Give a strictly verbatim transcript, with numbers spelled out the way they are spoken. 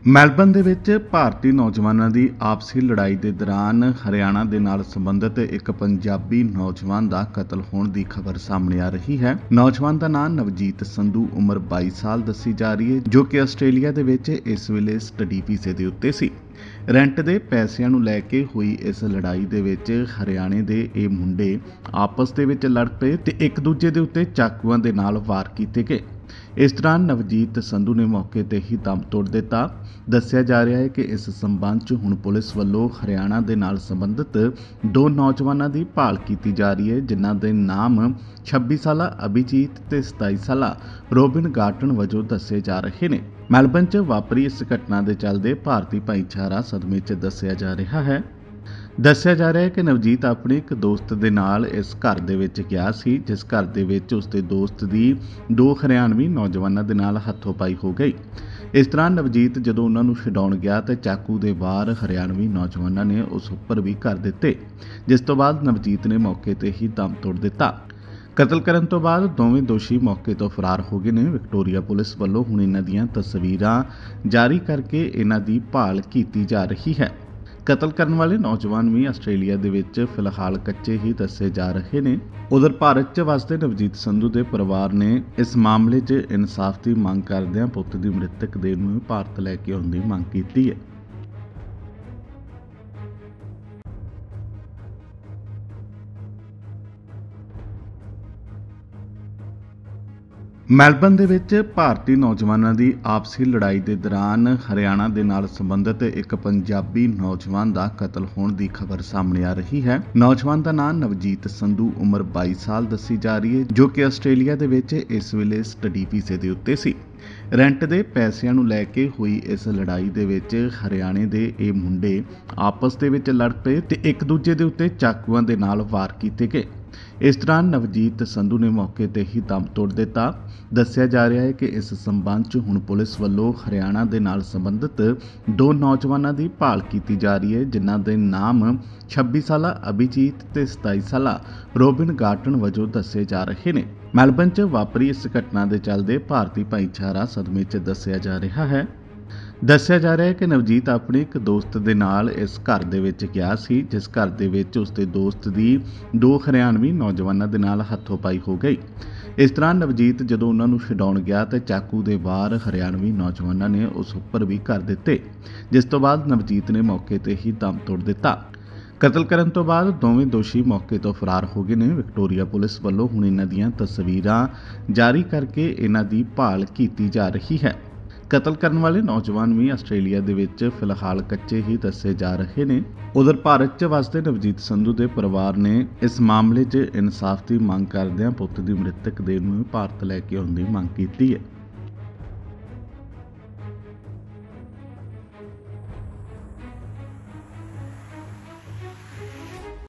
Melbourne ਦੇ ਵਿੱਚ ਭਾਰਤੀ ਨੌਜਵਾਨਾਂ ਦੀ ਆਪਸੀ ਲੜਾਈ ਦੇ ਦੌਰਾਨ ਹਰਿਆਣਾ ਦੇ ਨਾਲ ਸੰਬੰਧਿਤ ਇੱਕ ਪੰਜਾਬੀ ਨੌਜਵਾਨ ਦਾ ਕਤਲ ਹੋਣ ਦੀ ਖਬਰ ਸਾਹਮਣੇ ਆ ਰਹੀ ਹੈ। ਨੌਜਵਾਨ ਦਾ ਨਾਮ ਨਵਜੀਤ ਸੰਧੂ ਉਮਰ ਬਾਈ ਸਾਲ ਦੱਸੀ ਜਾ ਰਹੀ ਹੈ, ਜੋ ਕਿ ਆਸਟ੍ਰੇਲੀਆ ਦੇ ਵਿੱਚ ਇਸ ਵੇਲੇ ਸਟੱਡੀ ਵੀਜ਼ੇ ਦੇ ਉੱਤੇ ਸੀ। ਰੈਂਟ ਦੇ ਪੈਸਿਆਂ ਨੂੰ ਲੈ ਕੇ ਹੋਈ ਇਸ ਲੜਾਈ ਦੇ ਵਿੱਚ ਹਰਿਆਣੇ ਦੇ ਇਹ ਮੁੰਡੇ ਆਪਸ ਦੇ ਵਿੱਚ ਲੜ ਪਏ ਤੇ ਇੱਕ ਦੂਜੇ ਦੇ ਉੱਤੇ ਚਾਕੂਆਂ ਦੇ ਨਾਲ ਵਾਰ ਕੀਤੇ ਗਏ। ਇਸ ਦੌਰਾਨ ਨਵਜੀਤ ਸੰਧੂ ਨੇ ਮੌਕੇ ਤੇ ਹੀ ਦਮ ਤੋੜ ਦਿੱਤਾ। ਦੱਸਿਆ ਜਾ ਰਿਹਾ ਹੈ ਕਿ ਇਸ ਸੰਬੰਧ 'ਚ ਹੁਣ ਪੁਲਿਸ ਵੱਲੋਂ ਹਰਿਆਣਾ ਦੇ ਨਾਲ ਸੰਬੰਧਿਤ ਦੋ ਨੌਜਵਾਨਾਂ ਦੀ ਭਾਲ ਕੀਤੀ ਜਾ ਰਹੀ ਹੈ, ਜਿਨ੍ਹਾਂ ਦੇ ਨਾਮ ਛੱਬੀ ਸਾਲਾ ਅਭਿਜੀਤ ਤੇ ਸਤਾਈ ਸਾਲਾ ਰੋਬਿਨ ਗਾਰਟਨ ਵਜੋਂ ਦੱਸੇ ਜਾ ਰਹੇ ਨੇ। ਮੈਲਬਨ 'ਚ ਵਾਪਰੀ ਇਸ ਘਟਨਾ ਦੇ ਚੱਲਦੇ ਭਾਰਤੀ ਭਾਈਚਾਰਾ ਸਦਮੇ 'ਚ ਦੱਸਿਆ ਜਾ ਰਿਹਾ ਹੈ। ਦੱਸਿਆ ਜਾ ਰਿਹਾ ਹੈ ਕਿ ਨਵਜੀਤ ਆਪਣੇ ਇੱਕ ਦੋਸਤ ਦੇ ਨਾਲ ਇਸ ਘਰ ਦੇ ਵਿੱਚ ਗਿਆ ਸੀ, ਜਿਸ ਘਰ ਦੇ ਵਿੱਚ ਉਸਦੇ ਦੋਸਤ ਦੀ ਦੋ ਹਰਿਆਣਵੀ ਨੌਜਵਾਨਾਂ ਦੇ ਨਾਲ ਹੱਥੋਂ-ਪਾਈ ਹੋ ਗਈ। ਇਸ ਦੌਰਾਨ ਨਵਜੀਤ ਜਦੋਂ ਉਹਨਾਂ ਨੂੰ ਛਡਾਉਣ ਗਿਆ ਤਾਂ ਚਾਕੂ ਦੇ ਵਾਰ ਹਰਿਆਣਵੀ ਨੌਜਵਾਨਾਂ ਨੇ ਉਸ ਉੱਪਰ ਵੀ ਕਰ ਦਿੱਤੇ, ਜਿਸ ਤੋਂ ਬਾਅਦ ਨਵਜੀਤ ਨੇ ਮੌਕੇ ਤੇ ਹੀ ਦਮ ਤੋੜ ਦਿੱਤਾ। ਕਤਲ ਕਰਨ ਤੋਂ ਬਾਅਦ ਦੋਵੇਂ ਦੋਸ਼ੀ ਮੌਕੇ ਤੋਂ ਫਰਾਰ ਹੋ ਗਏ ਨੇ। ਵਿਕਟੋਰੀਆ ਪੁਲਿਸ ਵੱਲੋਂ ਹੁਣ ਇਹਨਾਂ ਦੀਆਂ ਤਸਵੀਰਾਂ ਜਾਰੀ ਕਰਕੇ ਇਹਨਾਂ ਦੀ ਭਾਲ ਕੀਤੀ ਜਾ ਰਹੀ ਹੈ। ਕਤਲ ਕਰਨ ਵਾਲੇ ਨੌਜਵਾਨ ਵੀ ਆਸਟ੍ਰੇਲੀਆ ਦੇ ਵਿੱਚ ਫਿਲਹਾਲ ਕੱਚੇ ਹੀ ਦੱਸੇ ਜਾ ਰਹੇ ਨੇ। ਉਧਰ ਭਾਰਤ 'ਚ ਵਸਦੇ ਨਵਜੀਤ ਸੰਧੂ ਦੇ ਪਰਿਵਾਰ ਨੇ ਇਸ ਮਾਮਲੇ 'ਚ ਇਨਸਾਫ ਦੀ ਮੰਗ ਕਰਦਿਆਂ ਪੁੱਤ ਦੀ ਮ੍ਰਿਤਕ ਦੇਹ ਨੂੰ ਭਾਰਤ ਲੈ ਕੇ ਆਉਣ ਦੀ ਮੰਗ ਕੀਤੀ ਹੈ। ਮੈਲਬਨ ਦੇ ਵਿੱਚ ਭਾਰਤੀ ਨੌਜਵਾਨਾਂ ਦੀ ਆਪਸੀ ਲੜਾਈ ਦੇ ਦੌਰਾਨ ਹਰਿਆਣਾ ਦੇ ਨਾਲ ਸੰਬੰਧਿਤ ਇੱਕ ਪੰਜਾਬੀ ਨੌਜਵਾਨ ਦਾ ਕਤਲ ਹੋਣ ਦੀ ਖਬਰ ਸਾਹਮਣੇ ਆ ਰਹੀ ਹੈ। ਨੌਜਵਾਨ ਦਾ ਨਾਮ ਨਵਜੀਤ ਸੰਧੂ ਉਮਰ ਬਾਈ ਸਾਲ ਦੱਸੀ ਜਾ ਰਹੀ ਹੈ, ਜੋ ਕਿ ਆਸਟ੍ਰੇਲੀਆ ਦੇ ਵਿੱਚ ਇਸ ਵੇਲੇ ਸਟੱਡੀ ਵੀਜ਼ੇ ਦੇ ਉੱਤੇ ਸੀ। ਰੈਂਟ ਦੇ ਪੈਸਿਆਂ ਨੂੰ ਲੈ ਕੇ ਹੋਈ ਇਸ ਲੜਾਈ ਦੇ ਵਿੱਚ ਹਰਿਆਣੇ ਦੇ ਇਹ ਮੁੰਡੇ ਆਪਸ ਦੇ ਵਿੱਚ ਲੜ ਪਏ ਤੇ ਇੱਕ ਦੂਜੇ ਦੇ ਉੱਤੇ ਚਾਕੂਆਂ ਦੇ ਨਾਲ ਵਾਰ ਕੀਤੇ ਗਏ। ਇਸ ਦੌਰਾਨ ਨਵਜੀਤ ਸੰਧੂ ਨੇ ਮੌਕੇ ਤੇ ਹੀ ਦਮ ਤੋੜ ਦਿੱਤਾ। ਦੱਸਿਆ ਜਾ ਰਿਹਾ ਹੈ ਕਿ ਇਸ ਸੰਬੰਧ 'ਚ ਹੁਣ ਪੁਲਿਸ ਵੱਲੋਂ ਹਰਿਆਣਾ ਦੇ ਨਾਲ ਸੰਬੰਧਿਤ ਦੋ ਨੌਜਵਾਨਾਂ ਦੀ ਭਾਲ ਕੀਤੀ ਜਾ ਰਹੀ ਹੈ, ਜਿਨ੍ਹਾਂ ਦੇ ਨਾਮ ਛੱਬੀ ਸਾਲਾ ਅਭਿਜੀਤ ਤੇ ਸਤਾਈ ਸਾਲਾ ਰੋਬਿਨ ਗਾਰਟਨ ਵਜੋਂ ਦੱਸੇ ਜਾ ਰਹੇ ਨੇ। ਮੈਲਬਨ 'ਚ ਵਾਪਰੀ ਇਸ ਘਟਨਾ ਦੇ ਚੱਲਦੇ ਭਾਰਤੀ ਭਾਈਚਾਰਾ ਸਦਮੇ 'ਚ ਦੱਸਿਆ ਜਾ ਰਿਹਾ ਹੈ। ਦੱਸਿਆ ਜਾ ਰਿਹਾ ਹੈ ਕਿ ਨਵਜੀਤ ਆਪਣੇ ਇੱਕ ਦੋਸਤ ਦੇ ਨਾਲ ਇਸ ਘਰ ਦੇ ਵਿੱਚ ਗਿਆ ਸੀ, ਜਿਸ ਘਰ ਦੇ ਵਿੱਚ ਉਸਦੇ ਦੋਸਤ ਦੀ ਦੋ ਹਰਿਆਣਵੀ ਨੌਜਵਾਨਾਂ ਦੇ ਨਾਲ ਹੱਥੋਂ-ਪਾਈ ਹੋ ਗਈ। ਇਸ ਦੌਰਾਨ ਨਵਜੀਤ ਜਦੋਂ ਉਹਨਾਂ ਨੂੰ ਛਡਾਉਣ ਗਿਆ ਤਾਂ ਚਾਕੂ ਦੇ ਵਾਰ ਹਰਿਆਣਵੀ ਨੌਜਵਾਨਾਂ ਨੇ ਉਸ ਉੱਪਰ ਵੀ ਕਰ ਦਿੱਤੇ, ਜਿਸ ਤੋਂ ਬਾਅਦ ਨਵਜੀਤ ਨੇ ਮੌਕੇ ਤੇ ਹੀ ਦਮ ਤੋੜ ਦਿੱਤਾ। ਕਤਲ ਕਰਨ ਤੋਂ ਬਾਅਦ ਦੋਵੇਂ ਦੋਸ਼ੀ ਮੌਕੇ ਤੋਂ ਫਰਾਰ ਹੋ ਗਏ ਨੇ। ਵਿਕਟੋਰੀਆ ਪੁਲਿਸ ਵੱਲੋਂ ਹੁਣ ਇਹਨਾਂ ਦੀਆਂ ਤਸਵੀਰਾਂ ਜਾਰੀ ਕਰਕੇ ਇਹਨਾਂ ਦੀ ਭਾਲ ਕੀਤੀ ਜਾ ਰਹੀ ਹੈ। ਕਤਲ ਕਰਨ ਵਾਲੇ ਨੌਜਵਾਨ ਵੀ ਆਸਟ੍ਰੇਲੀਆ ਦੇ ਵਿੱਚ ਫਿਲਹਾਲ ਕੱਚੇ ਹੀ ਦੱਸੇ ਜਾ ਰਹੇ ਨੇ। ਉਧਰ ਭਾਰਤ 'ਚ ਵਸਦੇ ਨਵਜੀਤ ਸੰਧੂ ਦੇ ਪਰਿਵਾਰ ਨੇ ਇਸ ਮਾਮਲੇ 'ਚ ਇਨਸਾਫ ਦੀ ਮੰਗ ਕਰਦਿਆਂ ਪੁੱਤ ਦੀ ਮ੍ਰਿਤਕ ਦੇਹ ਨੂੰ ਭਾਰਤ ਲੈ ਕੇ ਆਉਣ ਦੀ ਮੰਗ ਕੀਤੀ ਹੈ।